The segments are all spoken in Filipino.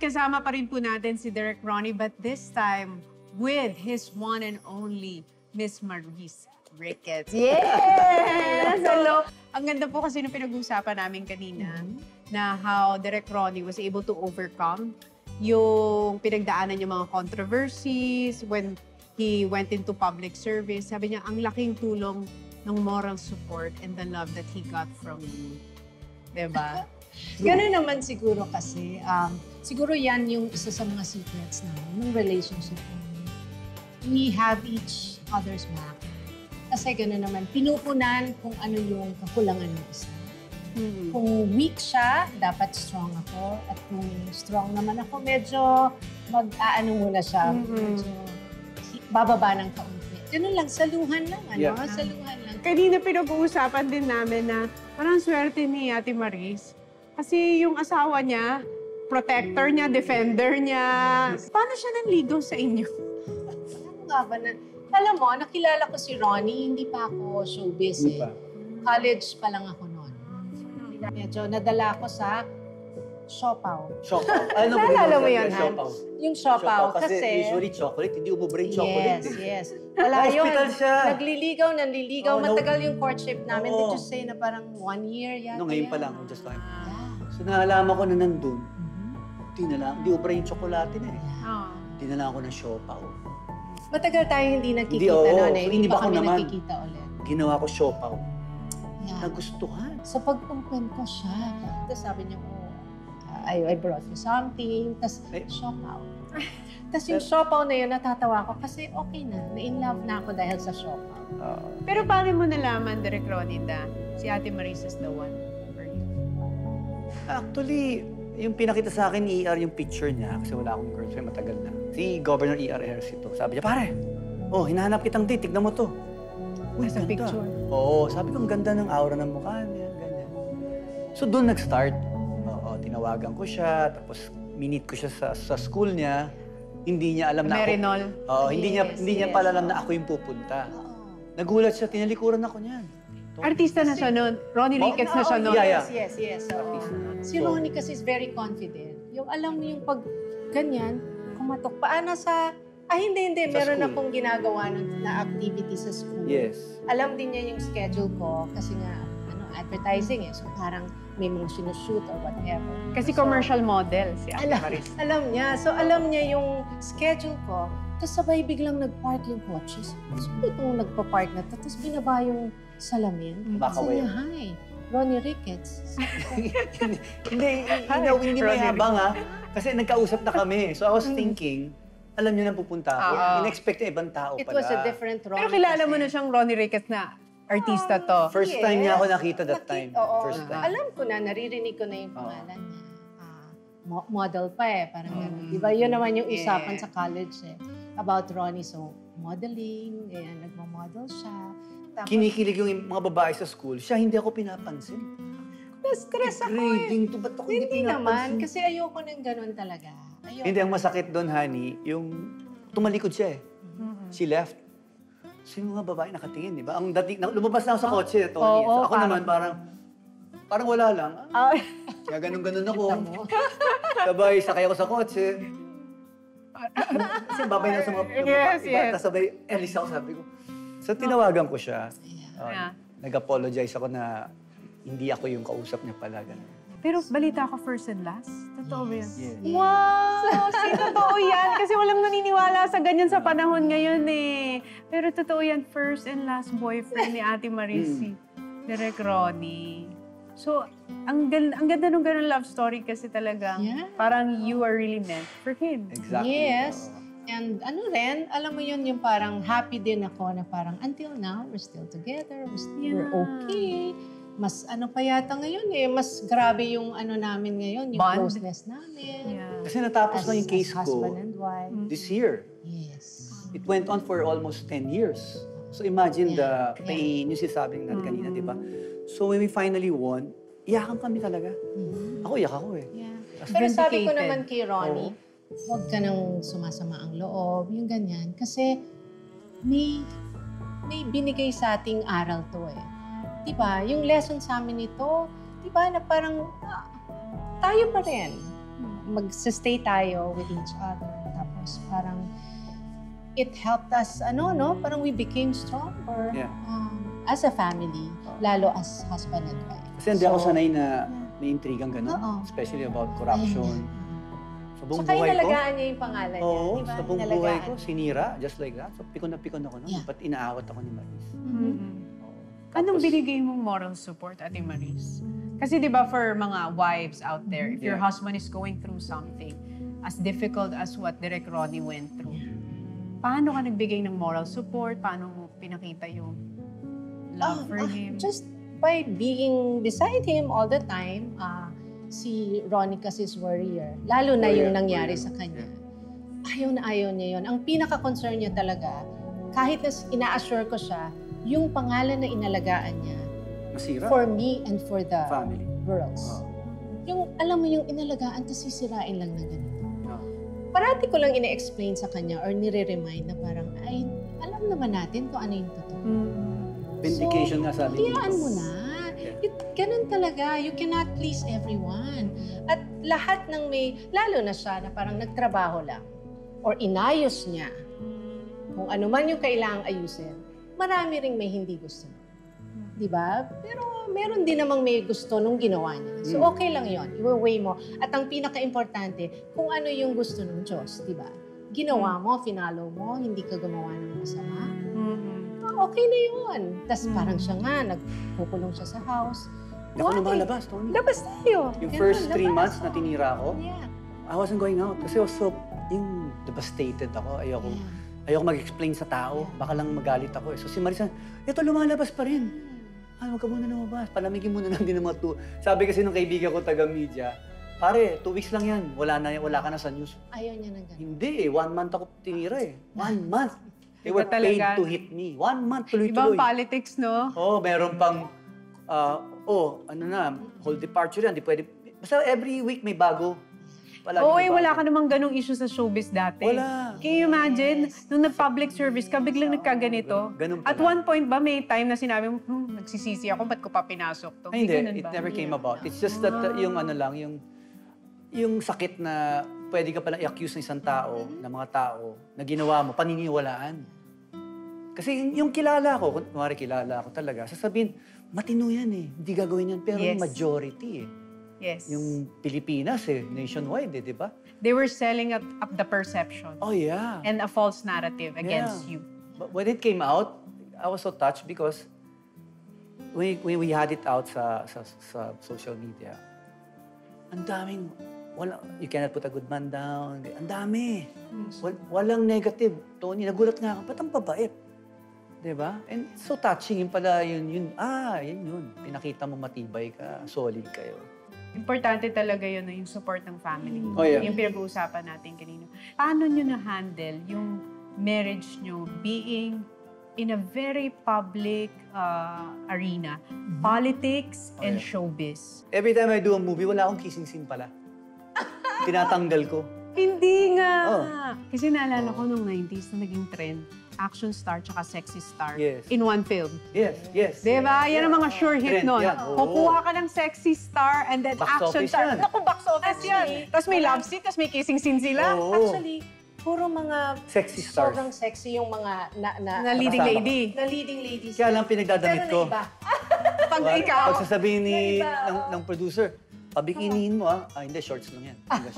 kasama pa rin po natin si Direk Ronnie, but this time with his one and only Miss Maris Ricketts. Yes! Hello! Ang ganda po kasi nung pinag-uusapan namin kanina na how Direk Ronnie was able to overcome yung pinagdaanan yung mga controversies when he went into public service. Sabi niya, ang laking tulong ng moral support and the love that he got from you. Diba? Ganun naman siguro kasi, siguro yan yung isa sa mga secrets namin, ng relationship namin. We have each other's back. Kasi gano'n naman, pinupunan kung ano yung kakulangan ng isa. Kung weak siya, dapat strong ako. At kung strong naman ako, medyo mag-aano muna siya. Medyo bababa ng kaunti. Ganun lang, saluhan lang. Ano? Yeah. Saluhan lang. Kanina pinag-uusapan din namin na parang swerte ni Ate Maris. Kasi yung asawa niya, protector niya, defender niya. Paano siya nanligaw sa inyo? Ano nga ba na? Alam mo, nakilala ko si Ronnie, hindi pa ako showbiz eh. College pa lang ako noon. Medyo nadala ako sa siopaw. Siopaw? Ano ba naalala mo yun, yun, siopaw? Yung siopaw, kasi usually chocolate, hindi umubre yung chocolate. Yes. Wala yun. Hospital siya. Nanliligaw. Matagal yung courtship namin. Did you say na parang 1 year yata? No, ngayon pa lang, just time. So naalaman ko na nandun, hindi ubra yung tsokolate na eh. Dinala ako ng siopaw. Matagal tayong hindi nagkikita noon eh. Hindi pa kami naman. nagkikita ulit. Ginawa ko siopaw. Nagustuhan. So pag-open ko siya, tapos sabi niya, I brought you something, tapos siopaw. Tapos yung siopaw na yun, natatawa ko kasi okay na. Na-in love na ako dahil sa siopaw. Pero paano mo nalaman, Direk Ronnie, na si Ate Maris is the one for you? Actually, yung pinakita sa akin ni ER yung picture niya, kasi wala akong girlfriend, matagal na. Si Governor ER Ejercito, sabi niya, pare, hinahanap kitang date, tignan mo to. Uy, sa picture? Oo, sabi ko, ang ganda ng aura ng mukha niya, ganyan. So doon nag-start. Tinawagan ko siya, tapos minit ko siya sa school niya. Hindi niya alam na Merinol? Oo, hindi niya pala alam na ako yung pupunta. Nagulat siya, tinalikuran ako niyan. Artista na siya noon. Ronnie Ricketts na siya noon. Yes. Si Ronnie kasi is very confident. Yung alam niyo yung pag ganyan, kumatok. Paano sa... hindi. Meron akong ginagawa na activity sa school. Yes. Alam din niya yung schedule ko kasi nga, advertising eh. So parang may mga sinushoot or whatever. Kasi commercial model si Ate Maris. Alam niya. So alam niya yung schedule ko. Tapos sabay biglang nag-park yung kotse. So itong nagpa-park na to. Tapos binaba yung salamin. Baka Sabi niya, hi, Ronnie Ricketts. Hindi mayabang ha. Kasi nagkausap na kami. So I was thinking, alam niyo na pupunta ako. In-expect niya ibang tao pala. It was a different Ronnie. Pero kilala mo na siyang Ronnie Ricketts na artista to. First time niya ako nakita that time. First time. Alam ko na, naririnig ko na yung pangalan niya. Model pa eh, parang gano'n. Diba, yun naman yung usapan sa college eh. About Ronnie. So, modeling, nagmamodel siya. Tapos, kinikilig yung mga babae sa school. Siya, hindi ako pinapansin. Na-stress ako eh. Grading to, ba't ako Hindi naman, kasi ayoko nang gano'n talaga. Hindi, ang masakit doon, honey, yung tumalikod siya eh. She left. So yung mga babae nakatingin, di ba? Ang dating, lumabas na ako sa kotse, Tony. So ako naman parang wala lang. Kaya ganun-ganun ako. Sabay, sakay ako sa kotse. Kasi babay na sa mga iba. Tapos sabay, Elisa ako, sabi ko. So tinawagan ko siya. Nag-apologize ako na hindi ako yung kausap niya pala. Ganun. Pero balita ko first and last? Totoo ba yan? Yes. Wow! Totoo yan. Kasi walang naniniwala sa ganyan sa panahon ngayon eh. Pero totoo yan, first and last boyfriend ni Ate Maris, si Direk Ronnie. So, ang ganda nung ganun love story kasi talagang parang you are really meant for him. Exactly. Yes. And alam mo yun, yung parang happy din ako na parang until now, we're still together, we're okay. Mas pa yata ngayon eh, mas grabe yung namin ngayon, yung bond? Closeness namin. Kasi natapos na yung case ko husband and wife. this year. Yes. It went on for almost 10 years. So imagine yung sisabing natin kanina, di ba? So when we finally won, iyakan kami talaga. Ako, iyak ako eh. Yeah. Pero sabi ko naman kay Ronnie, huwag ka nang sumasama ang loob, yung ganyan. Kasi may binigay sa ating aral to eh. Diba? Yung lesson sa amin nito, diba na parang tayo pa rin. mag-stay tayo with each other. Tapos parang it helped us, parang we became stronger as a family, lalo as husband and wife. Kasi hindi ako sanay na may intrigang gano'n. Especially about corruption. Sa buong Saka buhay ko. inalagaan niya yung pangalan niya. Oo, diba? sa buong buhay ko, sinira, just like that. So, pikon na pikon ako nun. Ba't inaawat ako ni Maris? Anong binigay mong moral support, Ate Maris? Kasi di ba for mga wives out there, if your husband is going through something as difficult as what Direk Ronnie went through, paano ka nagbigay ng moral support? Paano mo pinakita yung love for him? Just by being beside him all the time. Si Ronnie kasi is warrior. Lalo na yung nangyari sa kanya. Ayaw niya yun. Ang pinaka-concern niya talaga, kahit na ina-assure ko siya, yung pangalan na inalagaan niya, Masira. for me and for the Family. girls. Yung, alam mo, yung inalagaan, tapos sisirain lang na ganito. No. Parati ko lang ina-explain sa kanya or nire-remind na parang, ay, alam naman natin kung ano yung totoo. Vindication nga sabi niya. Hayaan mo na. Ganun talaga. You cannot please everyone. At lahat ng lalo na siya na parang nagtrabaho lang or inayos niya kung ano man yung kailangang ayusin, marami ring may hindi gusto. Diba? Pero meron din namang may gusto nung ginawa niya. So okay lang yon, i-weigh mo. At ang pinaka-importante, kung ano yung gusto ng Diyos, diba? Ginawa mo, finalo mo, hindi ka gumawa ng masama. Okay na yun. Tapos parang siya nga, nagpukulong siya sa house. Hindi ako lumalabas, Tony. Labas tayo. Yung first 3 months na tinira ako, Yeah. I wasn't going out. Kasi I was so, devastated ako. Ayoko mag-explain sa tao. Baka lang magalit ako. So si Marisa, ito lumalabas pa rin. Huwag ka muna lumabas. Palamigin muna lang din ng mga Sabi kasi nung kaibigan ko taga-media, pare, 2 weeks lang yan. Wala ka na sa news. Ayaw niya ng ganun. Hindi 1 month ako tinira 1 month. They were Iba paid talaga. to hit me. 1 month tuloy-tuloy. Ibang politics, no? Meron pang, whole departure yan. Di pwede. Basta every week may bago. Wala ka namang ganong issue sa showbiz dati. Wala. Can you imagine, nung nag-public service ka, biglang nagkaganito? Ganun pala. At one point ba, may time na sinabi mo, nagsisisi ako, ba't ko pa pinasok to? Ay, Ganun hindi. It ba? never came about. It's just that yung sakit na pwede ka palang i-accuse ng isang tao, ng mga tao, na ginawa mo, paniniwalaan. Kasi yung kilala ko, kunwari kilala ko talaga, sasabihin, matino yan hindi gagawin yan. Pero Yes. majority Yes. Yung Pilipinas nationwide di ba? They were selling up the perception Oh yeah. and a false narrative against you. But when it came out, I was so touched because when we had it out sa social media, ang daming, you cannot put a good man down. Ang dami. Walang negative. Tony, nagulat nga ako, ba't ang babait? Diba? And so touching, yun pala yun. Pinakita mo matibay ka, solid kayo. Importante talaga yun yung support ng family. Oh, yeah. Yung pinag-uusapan natin kanina. Paano nyo na-handle yung marriage nyo being in a very public arena? Politics and showbiz. Every time I do a movie, wala akong kissing scene pala. Tinatanggal ko. Hindi nga! Kasi naalala ko nung 90s na naging trend, action star tsaka sexy star in one film. Yes. Diba? Yan ang mga sure hit Trend nun. yan, oo. Kukuha ka ng sexy star and then Box action office star. yan. Naku, box office yan. Tapos may love scene, tapos may kissing scene sila. Oo. Actually, puro mga Sexy stars. sobrang sexy yung mga Na leading Kasama lady. na leading ladies. Kaya lang pinagdadamit Pero ko. na iba. Pag ikaw, Pag sasabihin ng producer, pabikinihin mo hindi, shorts lang yan.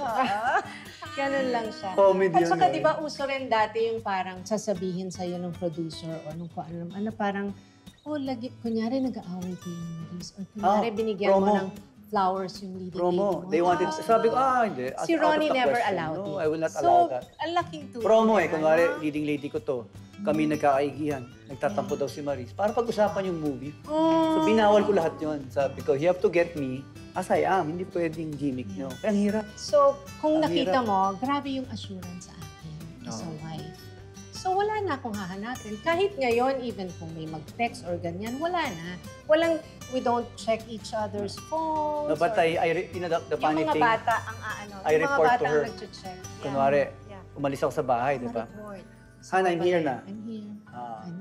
Ganun lang siya. Comedy At yun, saka eh. di ba uso rin dati yung parang sasabihin sa'yo ng producer o nung kung ano, parang, kunyari nag-aaway kayo ng Maris or kunyari binigyan mo promo. ng flowers yung leading lady Promo. mo. They wanted, sabi ko, hindi. Si Out of Ronnie the never question. allowed No, it. I will not allow that. So, ang laking tulong. Promo diba, kunwari, no? leading lady ko to. Kami nagkakaigihan. Nagtatampo daw si Maris. Para pag-usapan yung movie. So, binawal ko lahat yun. Sabi ko, you have to get me as I am. Hindi pwedeng gimmick nyo. Kaya ang hirap. So, kung Ang nakita hirap. mo, grabe yung assurance sa akin as a wife. So, wala na akong hahanapin. Kahit ngayon, even kung may mag-text or ganyan, wala na. We don't check each other's phones. No, but or- the funny yung mga thing, bata ang I yung mga report bata to her. ang nag-check. Yeah. kunwari, Yeah. umalis ako sa bahay, di ba? Ma-report. Han, I'm here na. I'm here. Ah, Ano?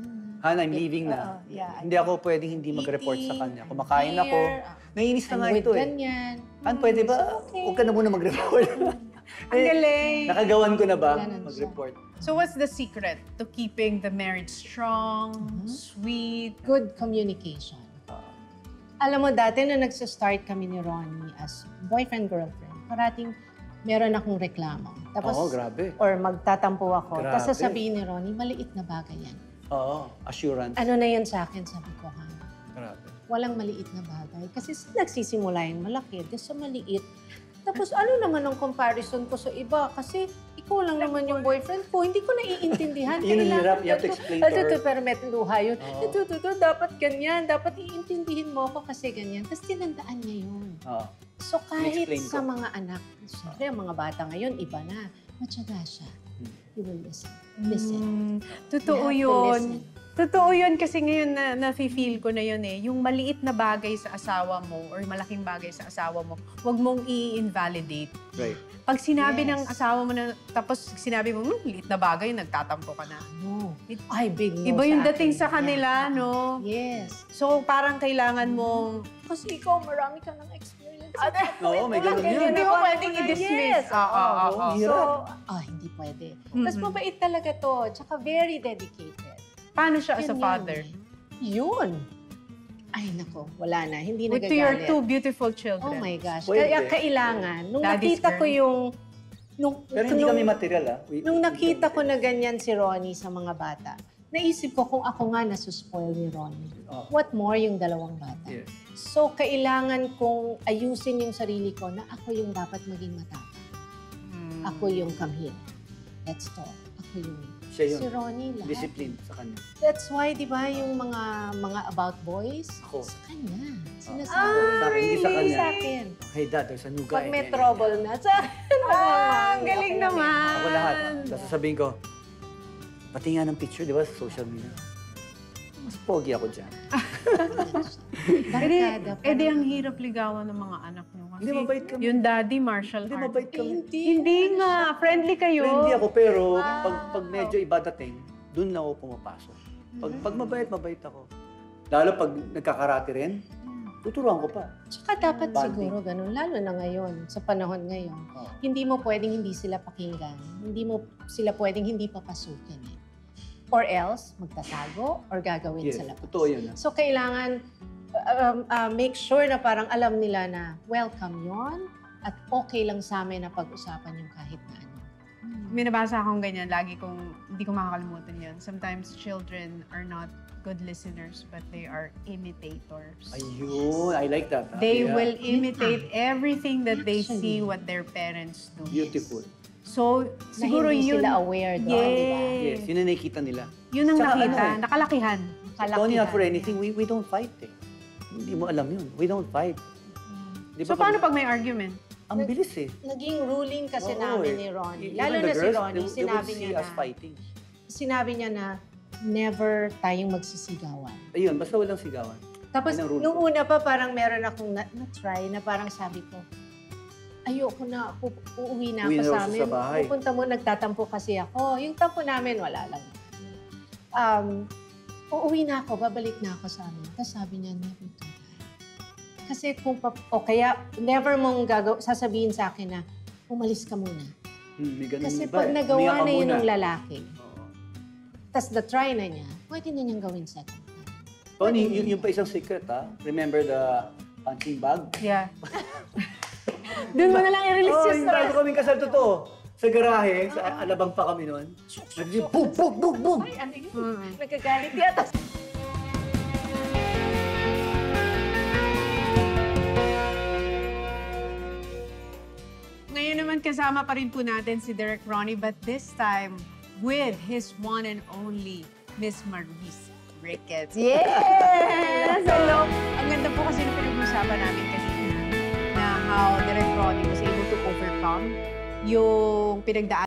Han, I'm leaving na. Hindi ako pwedeng hindi mag-report sa kanya. Kumakain ako. Naiinis na nga ito eh. Ganyan. Han, pwede ba? Huwag ka na muna mag-report. Ang galing. Nakagawan ko na ba Ganun siya. mag-report? So what's the secret to keeping the marriage strong, sweet? Good communication. Alam mo, dati na nagsa-start kami ni Ronnie as boyfriend-girlfriend, parating meron akong reklamo. Tapos, Oo, grabe. or magtatampo ako. Grabe. Tapos sasabihin ni Ronnie, maliit na bagay yan. Oo, assurance. Ano na yan sa akin, sabi ko, ha? Grabe. Walang maliit na bagay. Kasi nagsisimula yung malaki, tapos sa maliit. Tapos ano naman ang comparison ko sa iba? Kasi ikaw lang naman yung boyfriend ko, hindi ko naiintindihan. Yun ang hirap, you have to explain to her. Pero may luha yun. Oo. Ito, dapat ganyan. Dapat iintindihin mo ako kasi ganyan. Tapos tinandaan niya yun. Oo. So kahit In-explain sa ko. mga anak, siyempre ang mga bata ngayon, iba na. Matyaga siya. You will listen. Listen. Totoo You have to yun. listen. Totoo yun kasi ngayon na-feel ko na yun eh. Yung maliit na bagay sa asawa mo or malaking bagay sa asawa mo, huwag mong i-invalidate. Right. Pag sinabi Yes. ng asawa mo na, tapos sinabi mo, liit na bagay, nagtatampo ka na. No. Ay, big no Iba yung sa dating akin. sa kanila, Yeah. no? Yes. So parang kailangan mong... Kasi ikaw, marami ka ng experience. Oo, may ganun yun. Hindi mo pwedeng i-dismiss. Yes. Ang hirap. Hindi pwede. Tapos mabait talaga to. Tsaka very dedicated. Paano siya as a Yun father? Yun. Ay, nako. Wala na. Hindi With to your nagagalit. two beautiful children. Oh my gosh. Pwede. Kaya kailangan. Nung Daddy's nakita ko girl. yung... Pero hindi kami material, ah. Nung nakita ko na ganyan si Ronnie sa mga bata, naisip ko kung ako nga nasuspoil ni Ronnie. Oh. What more yung dalawang bata? Yes. So, kailangan kong ayusin yung sarili ko na ako yung dapat maging matapang. Ako yung come here. Let's talk. Ako yung... Siya yun. Si Ronnie lahat. Discipline sa kanya. That's why, di ba, yung mga about boys, Ako. sa kanya. Sinasabi. Sa akin, hindi sa kanya. Sa akin. Hey, Dad, there's a new guy. Pag may Ganyan, trouble na, sa akin. Ang galing naman. Ako lahat. Tapos sasabihin ko, pati nga ng picture, di ba, sa social media. Mas pogi ako dyan. Barkada. Eh di ang hirap ligawan ng mga anak niyo. Kasi Hindi, mabait kami. yung daddy, martial Hindi, art. mabait kami. Hindi nga. Friendly kayo. Friendly ako, pero pag medyo iba dating, dun lang ako pumapasok. Pag mabait ako. Lalo pag nagkakarate rin, tuturuan ko pa. Tsaka dapat Bonding. siguro ganun, lalo na ngayon, sa panahon ngayon. Oh. Hindi mo pwedeng hindi sila pakinggan. Hindi mo sila pwedeng hindi papasukin eh. Or else, magtatago or gagawin Yes, sa labas. totoo yun. Ah. So, kailangan make sure na parang alam nila na welcome yon at okay lang sa amin na pag-usapan yung kahit na ano. May nabasa akong ganyan. Lagi kong, hindi ko makakalimutan yun. Sometimes children are not good listeners, but they are imitators. Ayun, I like that. Ah. They Yeah. will imitate everything that they Actually. see what their parents do. Beautiful. So, Na siguro hindi yun... sila aware doon, di ba? Yes, yun ang nakikita nila. Yun ang Tsaka nakita. ano eh, Nakalakihan. Tony, not for anything, we don't fight eh. Hindi mo alam yun. We don't fight. Di So, paano pag may argument? Ang bilis eh. Naging ruling kasi Oo, namin eh. ni Ronnie. Even Lalo the na si girls, Ronnie, they would sinabi see niya us na, fighting. never tayong magsisigawan. Ayun, basta walang sigawan. Tapos, Yun ang rule nung ko. una pa, parang meron akong na-try na parang sabi ko, ayoko na, uuwi na Uwi ako na sa ako amin. sa bahay. Pupunta mo, nagtatampo kasi ako. Yung tampo namin, wala lang. Uuwi na ako, babalik na ako sa amin. Tapos sabi niya, never do that. Kasi kaya never mong sasabihin sa akin na, umalis ka muna. May ganun Kasi iba pag eh. nagawa Umiyak ka na yun muna. ng lalaki, Oo. tas the-try na niya, pwede na niyang gawin second time. Tony, yun pa isang secret ha. Remember the punching bag? Yeah. Doon mo na lang i-release Oh, yung yung stress. bago kaming kasal totoo. Sa garahe, sa Alabang pa kami noon. Nagdi boom, boom, boom, boom. Ay, ano yun? Mm. Nagkagalit yata. Ngayon naman kasama pa rin po natin si Direk Ronnie, but this time with his one and only Miss Maris Ricketts. Yes! Hello! Ang ganda po kasi ng pinag-usapan namin kanina na how Direk Ronnie was able to overcome yung pinagdaan